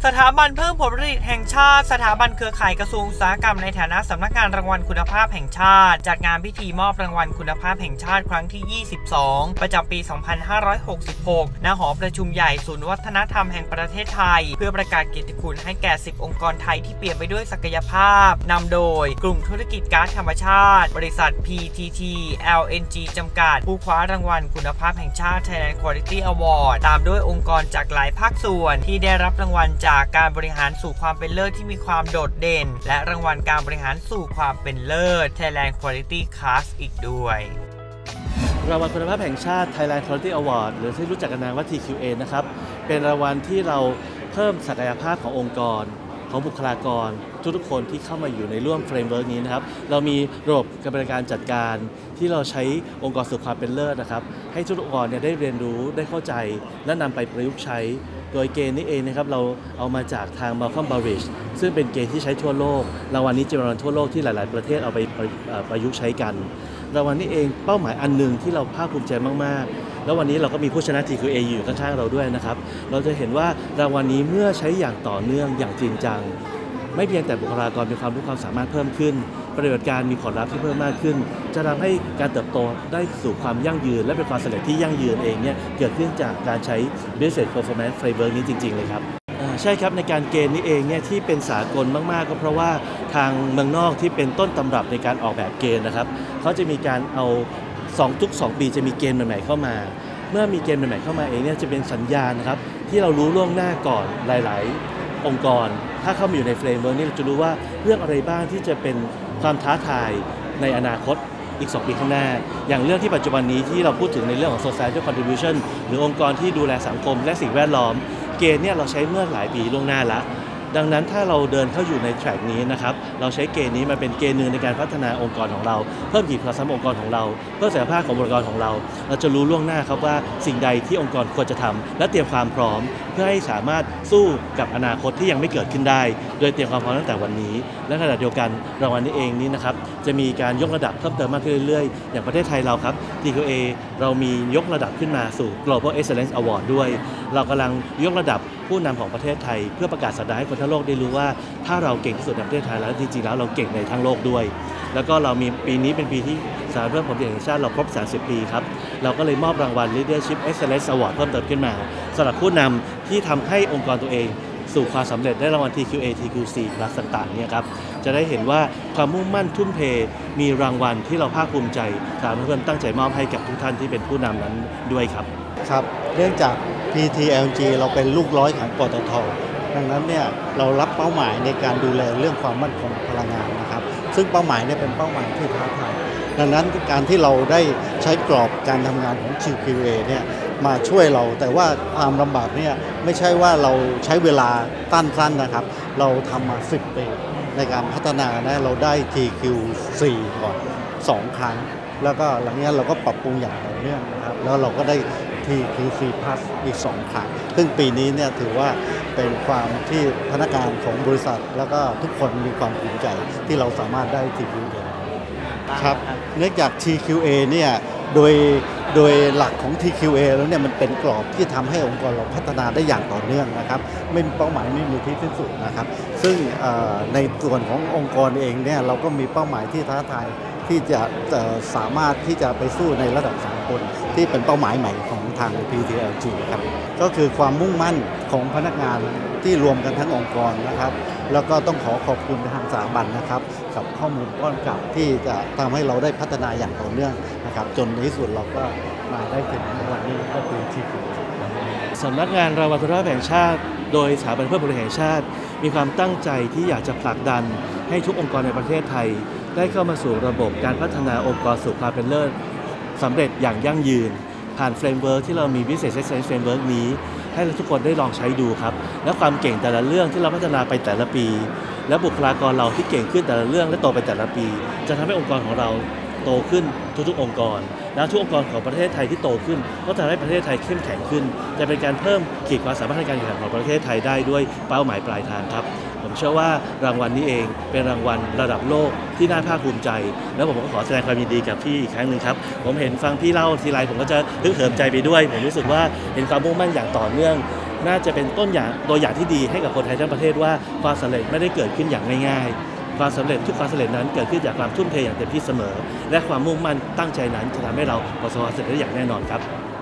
สถาบันเพิ่มผลผลิตแห่งชาติสถาบันเครือข่ายกระทรวงอุตสาหกรรมในฐานะสำนักงานรางวัลคุณภาพแห่งชาติจัดงานพิธีมอบรางวัลคุณภาพแห่งชาติครั้งที่ 22 ประจำปี 2566 ณ หอประชุมใหญ่ศูนย์วัฒนธรรมแห่งประเทศไทยเพื่อประกาศเกียรติคุณให้แก่ 10 องค์กรไทยที่เปลี่ยนไปด้วยศักยภาพนำโดยกลุ่มธุรกิจก๊าซธรรมชาติบริษัท PTT LNG จำกัดผู้คว้ารางวัลคุณภาพแห่งชาติ Thailand Quality Award ตามด้วยองค์กรจากหลายภาคส่วนที่ได้รับรางวัลจากการบริหารสู่ความเป็นเลิศที่มีความโดดเด่นและรางวัลการบริหารสู่ความเป็นเลิศ Thailand Quality Class อีกด้วยรางวัลคุณภาพแห่งชาติ Thailand Quality Award หรือที่รู้จักกันว่า TQA นะครับเป็นรางวัลที่เราเพิ่มศักยภาพขององค์กรของบุคลากรทุกคนที่เข้ามาอยู่ในร่วมเฟรมเวิร์กนี้นะครับเรามีระบบกระบวนการจัดการที่เราใช้องค์กรสู่ความเป็นเลิศนะครับให้ทุกองค์กรได้เรียนรู้ได้เข้าใจและนำไปประยุกต์ใช้โดยเกณฑ์นี้เองนะครับเราเอามาจากทาง Malcolm Baldrige ซึ่งเป็นเกณฑ์ที่ใช้ทั่วโลกรางวัลนี้จะรางวัลทั่วโลกที่หลายๆประเทศเอาไปประยุกต์ใช้กันรางวัลนี้เองเป้าหมายอันหนึ่งที่เราภาคภูมิใจมากๆแล้ววันนี้เราก็มีผู้ชนะ TQA อยู่ข้างๆเราด้วยนะครับเราจะเห็นว่ารางวัลนี้เมื่อใช้อย่างต่อเนื่องอย่างจริงจังไม่เพียงแต่บุคลากรมีความรู้ความสามารถเพิ่มขึ้นปฏิบัติการมีผลลัพธ์ที่เพิ่มมากขึ้นจะทำให้การเติบโตได้สู่ความยั่งยืนและเป็นความสำเร็จที่ยั่งยืนเองเนี่ยเกิดขึ้นจากการใช้ Business Performance Framework นี้จริงๆเลยครับใช่ครับในการเกณฑ์นี้เองเนี่ยที่เป็นสากลมากๆก็เพราะว่าทางเมืองนอกที่เป็นต้นตำรับในการออกแบบเกณฑ์นะครับเขาจะมีการเอาทุก 2 ปีจะมีเกณฑ์ใหม่ๆเข้ามาเมื่อมีเกณฑ์ใหม่ๆเข้ามาเองเนี่ยจะเป็นสัญญาณนะครับที่เรารู้ล่วงหน้าก่อนหลายๆองค์กรถ้าเข้ามาอยู่ในเฟรมเวิร์กนี้เราจะรู้ว่าเรื่องอะไรบ้างที่จะเป็นความท้าทายในอนาคตอีก 2 ปีข้างหน้าอย่างเรื่องที่ปัจจุบันนี้ที่เราพูดถึงในเรื่องของ Social Contribution หรือองค์กรที่ดูแลสังคมและสิ่งแวดล้อมเกณฑ์เนี่ยเราใช้เมื่อหลายปีล่วงหน้าแล้วดังนั้นถ้าเราเดินเข้าอยู่ในแทร็กนี้นะครับเราใช้เกณฑ์นี้มาเป็นเกณฑ์หนึ่งในการพัฒนาองค์กรของเราเพิ่มขีดความสามารถองค์กรของเราเพิ่มศักยภาพขององค์กรของเราจะรู้ล่วงหน้าครับว่าสิ่งใดที่องค์กรควรจะทำและเตรียมความพร้อมเพื่อให้สามารถสู้กับอนาคตที่ยังไม่เกิดขึ้นได้โดยเตรียมความพร้อมตั้งแต่วันนี้และขณะเดียวกันรางวัลนี้เองนี้นะครับจะมีการยกระดับเพิ่มเติมมากขึ้นเรื่อยๆอย่างประเทศไทยเราครับ TQA เรามียกระดับขึ้นมาสู่ Global Excellence Award ด้วยเรากำลังยกระดับผู้นำของประเทศไทยเพื่อประกาศสัปดาห์ให้คนทั้งโลกได้รู้ว่าถ้าเราเก่งที่สุดในประเทศไทยแล้วจริงๆแล้วเราเก่งในทั้งโลกด้วยแล้วก็เรามีปีนี้เป็นปีที่สถาบันเพิ่มผลผลิตแห่งชาติเราครบ30 ปีครับเราก็เลยมอบรางวัล Leadership Excellence Award เพิ่มเติมขึ้นมาสำหรับผู้นำที่ทำให้องค์กรตัวเองสู่ความสำเร็จได้รางวัล TQA TQC Plus ต่างๆเนี่ยครับจะได้เห็นว่าความมุ่งมั่นทุ่มเทมีรางวัลที่เราภาคภูมิใจสถาบันเพิ่มตั้งใจมอบให้กับทุกท่านที่เป็นผู้นำนั้นด้วยครับครับเนื่องจาก PTLG เราเป็นลูกร้อยของปตท.ดังนั้นเนี่ยเรารับเป้าหมายในการดูแลเรื่องความมั่นคงพลังงานนะครับซึ่งเป้าหมายเนี่ยเป็นเป้าหมายที่ท้าทายดังนั้นการที่เราได้ใช้กรอบการทำงานของ TQA เนี่ยมาช่วยเราแต่ว่าความลำบากเนี่ยไม่ใช่ว่าเราใช้เวลาสั้นๆนะครับเราทำมา10 ปีในการพัฒนานะเราได้ TQ4 ก่อน2 ครั้งแล้วก็หลังนี้เราก็ปรับปรุงอย่างต่อเนื่องนะครับแล้วเราก็ได้ TQC Plus อีก2 ครั้งซึ่งปีนี้เนี่ยถือว่าเป็นความที่พนักงานของบริษัทแล้วก็ทุกคนมีความภูมิใจที่เราสามารถได้ TQA ครับเนื่องจาก TQA เนี่ยโดยหลักของ TQA แล้วเนี่ยมันเป็นกรอบที่ทำให้องค์กรเราพัฒนาได้อย่างต่อเนื่องนะครับไม่มีเป้าหมายไม่มีที่สิ้นสุดนะครับซึ่งในส่วนขององค์กรเองเนี่ยเราก็มีเป้าหมายที่ท้าทายที่จะสามารถที่จะไปสู้ในระดับสากลที่เป็นเป้าหมายใหม่ของทาง PTLG ครับก็คือความมุ่งมั่นของพนักงานที่รวมกันทั้งองค์กรนะครับแล้วก็ต้องขอบคุณทางสถาบันนะครับกับข้อมูลก้อนกลับที่จะทำให้เราได้พัฒนาอย่างต่อเนื่องนะครับจนในที่สุดเราก็มาได้ถึงวันนี้ก็คือที่สำนักงานรางวัลคุณภาพแห่งชาติโดยสถาบันเพื่อผลผลิตแห่งชาติมีความตั้งใจที่อยากจะผลักดันให้ทุกองค์กรในประเทศไทยได้เข้ามาสู่ระบบการพัฒนาองค์กรสู่ความเป็นเลิศสำเร็จอย่างยั่งยืนผ่านเฟรมเวิร์กที่เรามี Business Excellence Framework นี้ให้ทุกคนได้ลองใช้ดูครับและความเก่งแต่ละเรื่องที่เราพัฒนาไปแต่ละปีและบุคลากรเราที่เก่งขึ้นแต่ละเรื่องและโตไปแต่ละปีจะทำให้องค์กรของเราโตขึ้นทุกๆองค์กรและทุกองค์กรของประเทศไทยที่โตขึ้นก็จะทำให้ประเทศไทยเข้มแข็งขึ้นจะเป็นการเพิ่มขีดความสามารถในการแข่งขันของประเทศไทยได้ด้วยเป้าหมายปลายทางครับผมเชื่อว่ารางวัลนี้เองเป็นรางวัลระดับโลกที่น่าภาคภูมิใจแล้วผมก็ขอแสดงความยินดีกับพี่อีกครั้งหนึ่งครับผมเห็นฟังพี่เล่าทีไรผมก็จะฮึกเหิมใจไปด้วยผมรู้สึกว่าเห็นความมุ่งมั่นอย่างต่อเนื่องน่าจะเป็นตัวอย่างที่ดีให้กับคนไทยทั้งประเทศว่าความสำเร็จไม่ได้เกิดขึ้นอย่างง่ายๆความสำเร็จทุกความสำเร็จนั้นเกิดขึ้นจากความทุ่มเทอย่างเต็มที่เสมอและความมุ่งมั่นตั้งใจนั้นจะทำให้เราประสบความสำเร็จได้อย่างแน่นอนครับ